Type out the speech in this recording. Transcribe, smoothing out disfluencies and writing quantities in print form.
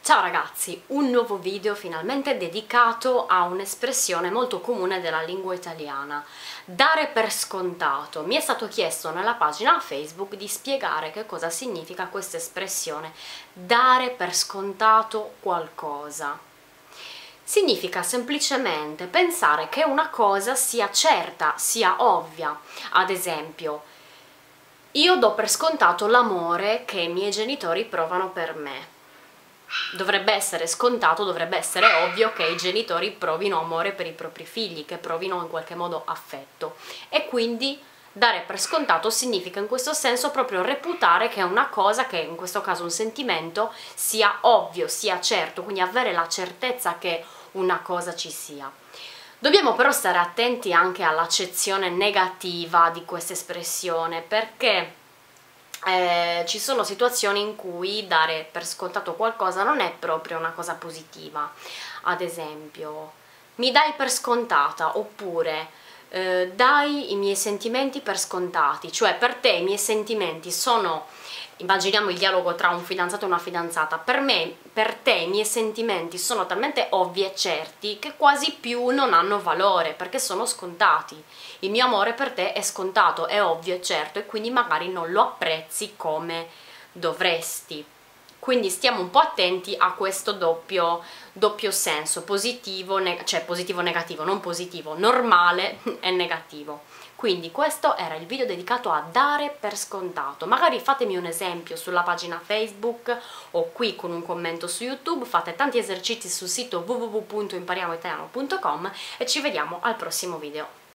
Ciao ragazzi, un nuovo video finalmente dedicato a un'espressione molto comune della lingua italiana, dare per scontato. Mi è stato chiesto nella pagina Facebook di spiegare che cosa significa questa espressione, dare per scontato qualcosa. Significa semplicemente pensare che una cosa sia certa, sia ovvia. Ad esempio, io do per scontato l'amore che i miei genitori provano per me. Dovrebbe essere scontato, dovrebbe essere ovvio che i genitori provino amore per i propri figli, che provino in qualche modo affetto, e quindi dare per scontato significa in questo senso proprio reputare che una cosa, che in questo caso un sentimento, sia ovvio, sia certo, quindi avere la certezza che una cosa ci sia. Dobbiamo però stare attenti anche all'accezione negativa di questa espressione, perché ci sono situazioni in cui dare per scontato qualcosa non è proprio una cosa positiva. Ad esempio, mi dai per scontata, oppure dai i miei sentimenti per scontati, cioè per te i miei sentimenti sono, immaginiamo il dialogo tra un fidanzato e una fidanzata, per te i miei sentimenti sono talmente ovvi e certi che quasi più non hanno valore, perché sono scontati. Il mio amore per te è scontato, è ovvio, è certo, e quindi magari non lo apprezzi come dovresti. Quindi stiamo un po' attenti a questo doppio senso, positivo, cioè positivo-negativo, non positivo, normale e negativo. Quindi questo era il video dedicato a dare per scontato. Magari fatemi un esempio sulla pagina Facebook o qui con un commento su YouTube, fate tanti esercizi sul sito www.impariamoitaliano.com e ci vediamo al prossimo video.